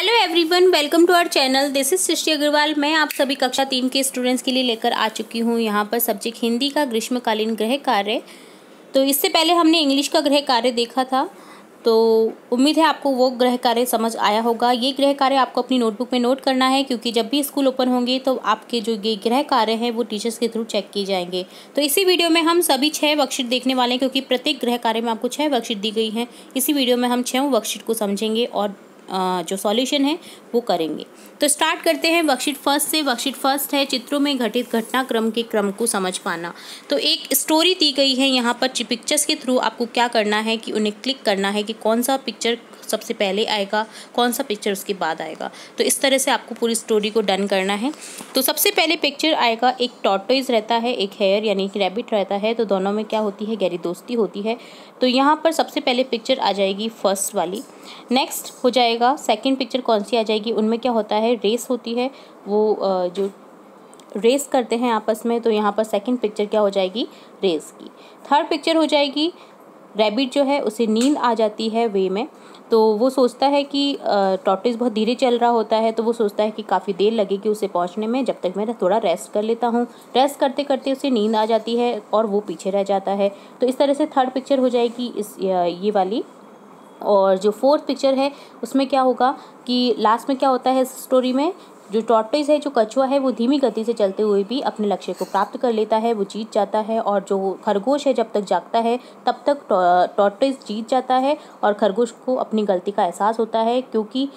Hello everyone, welcome to our channel. This is Srishti Agarwal. मैं आप सभी कक्षा 3 के स्टूडेंट्स के लिए लेकर आ चुकी हूँ यहाँ पर सब्जेक्ट हिंदी का ग्रीष्मकालीन गृह कार्य। तो इससे पहले हमने इंग्लिश का गृह कार्य देखा था, तो उम्मीद है आपको वो गृह कार्य समझ आया होगा। ये गृह कार्य आपको अपनी नोटबुक में नोट करना है, क्योंकि जब भी स्कूल ओपन होंगे तो आपके जो ये गृह कार्य हैं वो टीचर्स के थ्रू चेक किए जाएंगे। तो इसी वीडियो में हम सभी 6 वर्कशीट देखने वाले हैं, क्योंकि प्रत्येक गृह कार्य में आपको 6 वर्कशीट दी गई हैं। इसी वीडियो में हम 6 वर्कशीट को समझेंगे और जो सॉल्यूशन है वो करेंगे। तो स्टार्ट करते हैं वर्कशीट फर्स्ट से। वर्कशीट फर्स्ट है चित्रों में घटित घटनाक्रम के क्रम को समझ पाना। तो एक स्टोरी दी गई है यहाँ पर पिक्चर्स के थ्रू। आपको क्या करना है कि उन्हें क्लिक करना है कि कौन सा पिक्चर सबसे पहले आएगा, कौन सा पिक्चर उसके बाद आएगा। तो इस तरह से आपको पूरी स्टोरी को डन करना है। तो सबसे पहले पिक्चर आएगा, एक टॉर्टोइज रहता है, एक हेयर यानी एक रैबिट रहता है। तो दोनों में क्या होती है, गहरी दोस्ती होती है। तो यहाँ पर सबसे पहले पिक्चर आ जाएगी फर्स्ट वाली। नेक्स्ट हो जाएगा सेकंड पिक्चर कौन सी आ जाएगी, उनमें क्या होता है, रेस होती है, वो जो रेस करते हैं आपस में। तो यहाँ पर सेकंड पिक्चर क्या हो जाएगी, रेस की। थर्ड पिक्चर हो जाएगी, रैबिट जो है उसे नींद आ जाती है वे में। तो वो सोचता है कि टॉर्टोइज बहुत धीरे चल रहा होता है, तो वो सोचता है कि काफ़ी देर लगेगी उसे पहुंचने में, जब तक मैं थोड़ा रेस्ट कर लेता हूँ। रेस्ट करते करते उसे नींद आ जाती है और वो पीछे रह जाता है। तो इस तरह से थर्ड पिक्चर हो जाएगी ये वाली। और जो फोर्थ पिक्चर है उसमें क्या होगा कि लास्ट में क्या होता है इस स्टोरी में, जो टॉर्टोइज है, जो कछुआ है, वो धीमी गति से चलते हुए भी अपने लक्ष्य को प्राप्त कर लेता है, वो जीत जाता है। और जो खरगोश है जब तक जागता है तब तक टॉर्टोइज जीत जाता है और खरगोश को अपनी गलती का एहसास होता है, क्योंकि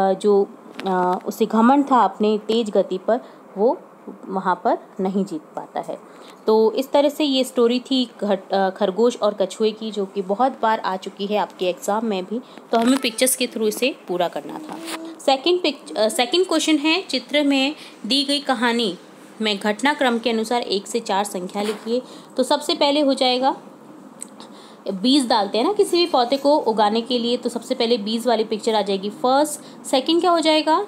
उसे घमंड था अपने तेज गति पर, वो वहाँ पर नहीं जीत पाता है। तो इस तरह से ये स्टोरी थी खरगोश और कछुए की, जो कि बहुत बार आ चुकी है आपके एग्ज़ाम में भी। तो हमें पिक्चर्स के थ्रू इसे पूरा करना था। सेकंड क्वेश्चन है, चित्र में दी गई कहानी में घटनाक्रम के अनुसार 1 से 4 संख्या लिखिए। तो सबसे पहले हो जाएगा, बीज डालते हैं ना किसी भी पौधे को उगाने के लिए, तो सबसे पहले बीज वाली पिक्चर आ जाएगी फर्स्ट। सेकंड क्या हो जाएगा,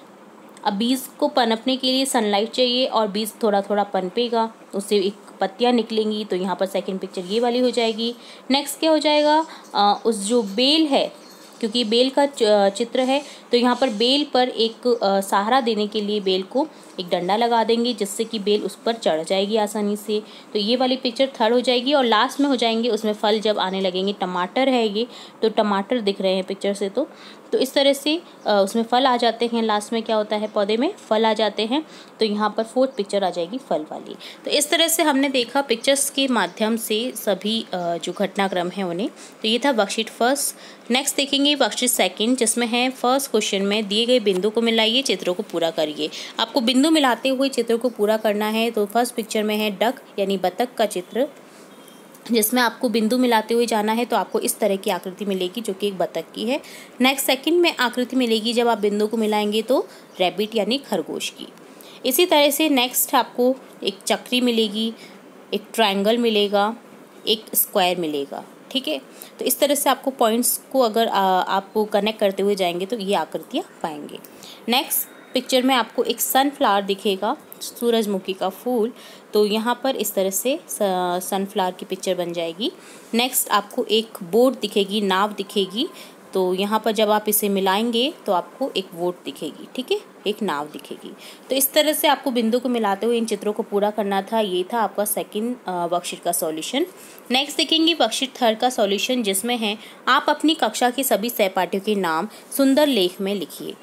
अब बीज को पनपने के लिए सनलाइट चाहिए और बीज थोड़ा थोड़ा पनपेगा, उससे एक पत्तियां निकलेंगी। तो यहाँ पर सेकंड पिक्चर ये वाली हो जाएगी। नेक्स्ट क्या हो जाएगा, उस जो बेल है, क्योंकि बेल का चित्र है, तो यहाँ पर बेल पर एक सहारा देने के लिए बेल को एक डंडा लगा देंगे, जिससे कि बेल उस पर चढ़ जाएगी आसानी से। तो ये वाली पिक्चर थर्ड हो जाएगी। और लास्ट में हो जाएंगे उसमें फल जब आने लगेंगे। टमाटर है ये, तो टमाटर दिख रहे हैं पिक्चर से। तो इस तरह से उसमें फल आ जाते हैं। लास्ट में क्या होता है, पौधे में फल आ जाते हैं। तो यहाँ पर फोर्थ पिक्चर आ जाएगी फल वाली। तो इस तरह से हमने देखा पिक्चर्स के माध्यम से सभी जो घटनाक्रम है उन्हें। तो ये था वर्कशीट फर्स्ट। नेक्स्ट देखेंगे वर्कशीट सेकंड, जिसमें है फर्स्ट क्वेश्चन में दिए गए बिंदु को मिलाइए, चित्रों को पूरा करिए। आपको बिंदु मिलाते हुए चित्रों को पूरा करना है। तो फर्स्ट पिक्चर में है डक यानी बतख का चित्र, जिसमें आपको बिंदु मिलाते हुए जाना है। तो आपको इस तरह की आकृति मिलेगी जो कि एक बतख की है। नेक्स्ट सेकंड में आकृति मिलेगी जब आप बिंदु को मिलाएंगे, तो रैबिट यानी खरगोश की। इसी तरह से नेक्स्ट आपको एक चक्री मिलेगी, एक ट्रायंगल मिलेगा, एक स्क्वायर मिलेगा। ठीक है, तो इस तरह से आपको पॉइंट्स को अगर आपको कनेक्ट करते हुए जाएंगे तो ये आकृतियाँ पाएंगे। नेक्स्ट पिक्चर में आपको एक सनफ्लावर दिखेगा, सूरजमुखी का फूल। तो यहाँ पर इस तरह से सनफ्लावर की पिक्चर बन जाएगी। नेक्स्ट आपको एक बोट दिखेगी, नाव दिखेगी। तो यहाँ पर जब आप इसे मिलाएंगे तो आपको एक बोट दिखेगी, ठीक है, एक नाव दिखेगी। तो इस तरह से आपको बिंदु को मिलाते हुए इन चित्रों को पूरा करना था। ये था आपका सेकंड वर्कशीट का सॉल्यूशन। नेक्स्ट देखेंगे वर्कशीट थर्ड का सॉल्यूशन, जिसमें है आप अपनी कक्षा के सभी सहपाठियों के नाम सुंदर लेख में लिखिए।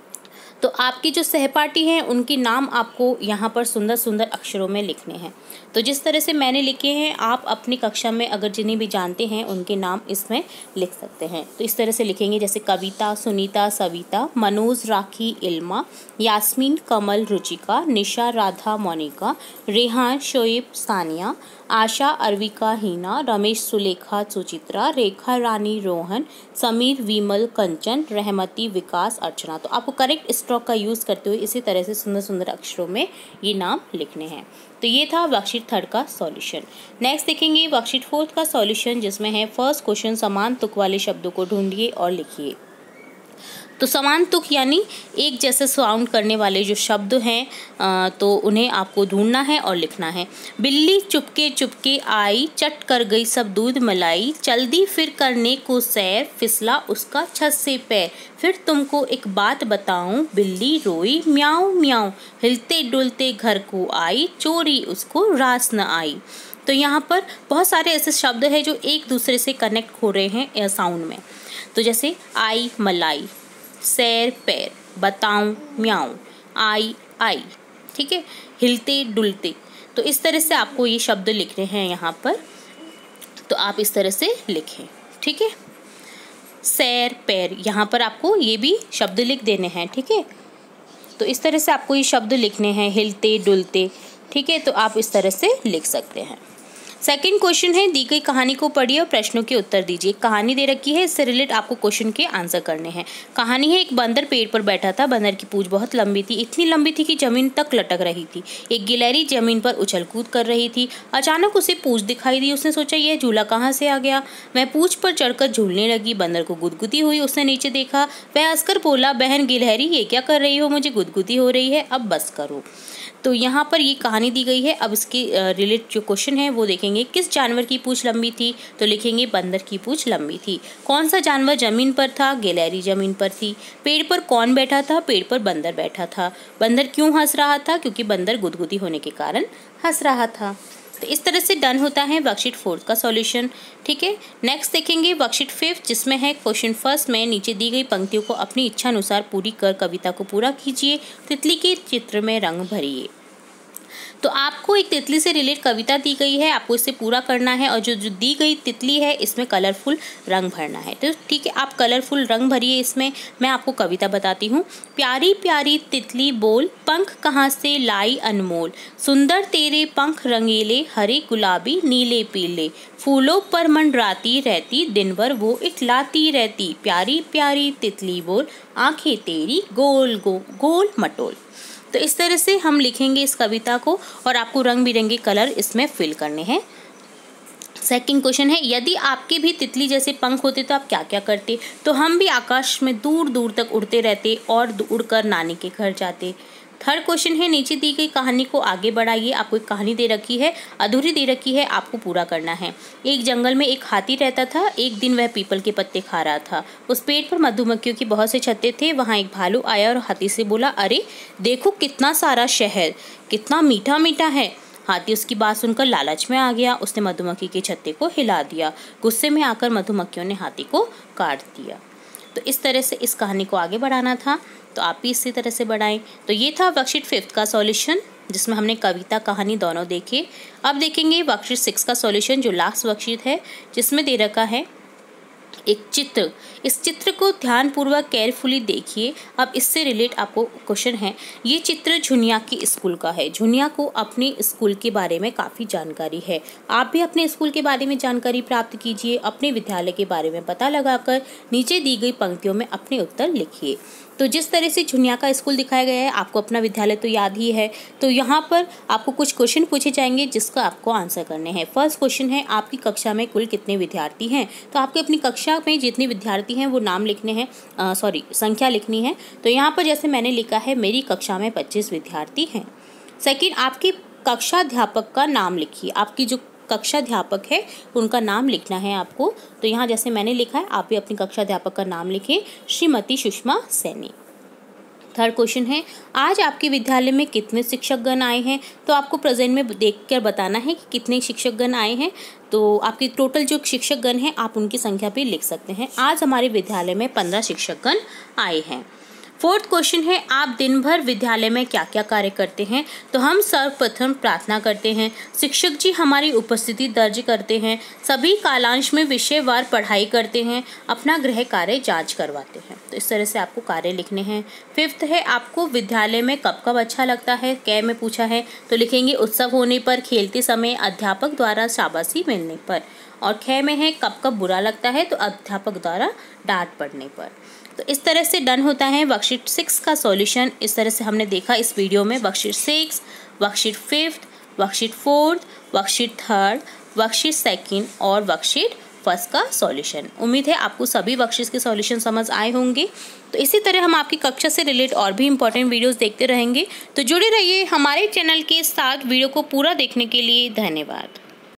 तो आपकी जो सहपाठी हैं उनके नाम आपको यहाँ पर सुंदर सुंदर अक्षरों में लिखने हैं। तो जिस तरह से मैंने लिखे हैं, आप अपनी कक्षा में अगर जिन्हें भी जानते हैं उनके नाम इसमें लिख सकते हैं। तो इस तरह से लिखेंगे, जैसे कविता, सुनीता, सविता, मनोज, राखी, इल्मा, यास्मीन, कमल, रुचिका, निशा, राधा, मोनिका, रेहान, शोएब, सानिया, आशा, अर्विका, हीना, रमेश, सुलेखा, सुचित्रा, रेखा, रानी, रोहन, समीर, विमल, कंचन, रहमती, विकास, अर्चना। तो आपको करेक्ट स्ट्रोक का यूज़ करते हुए इसी तरह से सुंदर सुंदर अक्षरों में ये नाम लिखने हैं। तो ये था वर्कशीट थर्ड का सॉल्यूशन। नेक्स्ट देखेंगे वर्कशीट फोर्थ का सॉल्यूशन, जिसमें है फर्स्ट क्वेश्चन, समान तुक वाले शब्दों को ढूंढिए और लिखिए। तो समान तुक यानी एक जैसे साउंड करने वाले जो शब्द हैं तो उन्हें आपको ढूंढना है और लिखना है। बिल्ली चुपके चुपके आई, चट कर गई सब दूध मलाई, चल दी फिर करने को सैर, फिसला उसका छत से पैर। फिर तुमको एक बात बताऊं, बिल्ली रोई म्याऊं म्याऊं, हिलते डुलते घर को आई, चोरी उसको रास न आई। तो यहाँ पर बहुत सारे ऐसे शब्द हैं जो एक दूसरे से कनेक्ट हो रहे हैं साउंड में। तो जैसे आई मलाई, सैर पैर, बताऊं म्याऊं, आई आई, ठीक है, हिलते डुलते। तो इस तरह से आपको ये शब्द लिखने हैं यहाँ पर, तो आप इस तरह से लिखें, ठीक है। सैर पैर, यहाँ पर आपको ये भी शब्द लिख देने हैं, ठीक है। तो इस तरह से आपको ये शब्द लिखने हैं, हिलते डुलते, ठीक है। तो आप इस तरह से लिख सकते हैं। सेकंड क्वेश्चन है, दी गई कहानी को पढ़िए और प्रश्नों के उत्तर दीजिए। कहानी दे रखी है, इससे रिलेट आपको क्वेश्चन के आंसर करने हैं। कहानी है, एक बंदर पेड़ पर बैठा था। बंदर की पूंछ बहुत लंबी थी, इतनी लंबी थी कि जमीन तक लटक रही थी। एक गिलहरी जमीन पर उछल कूद कर रही थी। अचानक उसे पूंछ दिखाई दी। उसने सोचा यह झूला कहाँ से आ गया। वह पूंछ पर चढ़कर झूलने लगी। बंदर को गुदगुदी हुई। उसने नीचे देखा। वह हंसकर बोला, बहन गिलहरी ये क्या कर रही हो, मुझे गुदगुदी हो रही है, अब बस करो। तो यहाँ पर ये कहानी दी गई है। अब इसके रिलेट जो क्वेश्चन है वो देखेंगे। किस जानवर की पूंछ लंबी थी, तो लिखेंगे बंदर की पूंछ लंबी थी। कौन सा जानवर जमीन पर था, गिलहरी जमीन पर थी। पेड़ पर कौन बैठा था, पेड़ पर बंदर बैठा था। बंदर क्यों हंस रहा था, क्योंकि बंदर गुदगुदी होने के कारण हंस रहा था। तो इस तरह से डन होता है वर्कशीट 4 का सॉल्यूशन, ठीक है। नेक्स्ट देखेंगे वर्कशीट 5, जिसमें है क्वेश्चन फर्स्ट में नीचे दी गई पंक्तियों को अपनी इच्छा अनुसार पूरी कर कविता को पूरा कीजिए। तितली के चित्र में रंग भरिए। तो आपको एक तितली से रिलेट कविता दी गई है, आपको इसे पूरा करना है और जो दी गई तितली है इसमें कलरफुल रंग भरना है। तो ठीक है, आप कलरफुल रंग भरिए इसमें। मैं आपको कविता बताती हूँ। प्यारी प्यारी तितली बोल, पंख कहाँ से लाई अनमोल, सुंदर तेरे पंख रंगीले, हरे गुलाबी नीले पीले, फूलों पर मंडराती रहती, दिन भर वो इठलाती रहती। प्यारी प्यारी तितली बोल, आंखें तेरी गोल गोल मटोल। तो इस तरह से हम लिखेंगे इस कविता को और आपको रंग बिरंगे कलर इसमें फिल करने हैं। सेकंड क्वेश्चन है, यदि आपके भी तितली जैसे पंख होते तो आप क्या क्या करते। तो हम भी आकाश में दूर दूर तक उड़ते रहते और उड़कर नानी के घर जाते। थर्ड क्वेश्चन है, नीचे दी गई कहानी को आगे बढ़ाइए। आपको एक कहानी दे रखी है, अधूरी दे रखी है, आपको पूरा करना है। एक जंगल में एक हाथी रहता था। एक दिन वह पीपल के पत्ते खा रहा था। उस पेड़ पर मधुमक्खियों की बहुत से छत्ते थे। वहाँ एक भालू आया और हाथी से बोला, अरे देखो कितना सारा शहद, कितना मीठा मीठा है। हाथी उसकी बात सुनकर लालच में आ गया। उसने मधुमक्खी के छत्ते को हिला दिया। गुस्से में आकर मधुमक्खियों ने हाथी को काट दिया। तो इस तरह से इस कहानी को आगे बढ़ाना था, तो आप भी इसी तरह से बढ़ाएं। तो ये था वर्कशीट 5 का सॉल्यूशन, जिसमें हमने कविता कहानी दोनों देखे। अब देखेंगे वर्कशीट 6 का सॉल्यूशन, जो लास्ट वर्कशीट है, जिसमें दे रखा है एक चित्र। इस चित्र को ध्यानपूर्वक केयरफुली देखिए। अब इससे रिलेट आपको क्वेश्चन है। ये चित्र झुनिया की स्कूल का है। झुनिया को अपने स्कूल के बारे में काफ़ी जानकारी है। आप भी अपने स्कूल के बारे में जानकारी प्राप्त कीजिए। अपने विद्यालय के बारे में पता लगाकर नीचे दी गई पंक्तियों में अपने उत्तर लिखिए। तो जिस तरह से झुनिया का स्कूल दिखाया गया है, आपको अपना विद्यालय तो याद ही है। तो यहाँ पर आपको कुछ क्वेश्चन पूछे जाएंगे जिसका आपको आंसर करने हैं। फर्स्ट क्वेश्चन है, आपकी कक्षा में कुल कितने विद्यार्थी हैं। तो आपके अपनी कक्षा में जितने विद्यार्थी हैं वो नाम लिखने हैं, संख्या लिखनी है। तो यहाँ पर जैसे मैंने लिखा है, मेरी कक्षा में 25 विद्यार्थी हैं। सेकेंड, आपकी कक्षा अध्यापक का नाम लिखिए। आपकी जो कक्षा अध्यापक है उनका नाम लिखना है आपको। तो यहाँ जैसे मैंने लिखा है, आप भी अपनी कक्षा अध्यापक का नाम लिखें, श्रीमती सुषमा सैनी। थर्ड क्वेश्चन है, आज आपके विद्यालय में कितने शिक्षकगण आए हैं। तो आपको प्रेजेंट में देखकर बताना है कि कितने शिक्षकगण आए हैं। तो आपकी टोटल जो शिक्षकगण हैं आप उनकी संख्या भी लिख सकते हैं। आज हमारे विद्यालय में 15 शिक्षकगण आए हैं। फोर्थ क्वेश्चन है, आप दिन भर विद्यालय में क्या क्या कार्य करते हैं। तो हम सर्वप्रथम प्रार्थना करते हैं, शिक्षक जी हमारी उपस्थिति दर्ज करते हैं, सभी कालांश में विषयवार पढ़ाई करते हैं, अपना गृह कार्य जांच करवाते हैं। तो इस तरह से आपको कार्य लिखने हैं। फिफ्थ है, आपको विद्यालय में कब कब अच्छा लगता है। कै में पूछा है, तो लिखेंगे उत्सव होने पर, खेलते समय, अध्यापक द्वारा शाबाशी मिलने पर। और ख में है, कब कब बुरा लगता है। तो अध्यापक द्वारा डांट पड़ने पर। तो इस तरह से डन होता है वर्कशीट 6 का सॉल्यूशन। इस तरह से हमने देखा इस वीडियो में worksheet 6, worksheet 5, worksheet 4, worksheet 3, worksheet 2 और वर्कशीट फर्स्ट का सॉल्यूशन। उम्मीद है आपको सभी बख्शिश के सॉल्यूशन समझ आए होंगे। तो इसी तरह हम आपकी कक्षा से रिलेट और भी इंपॉर्टेंट वीडियोस देखते रहेंगे। तो जुड़े रहिए हमारे चैनल के साथ। वीडियो को पूरा देखने के लिए धन्यवाद।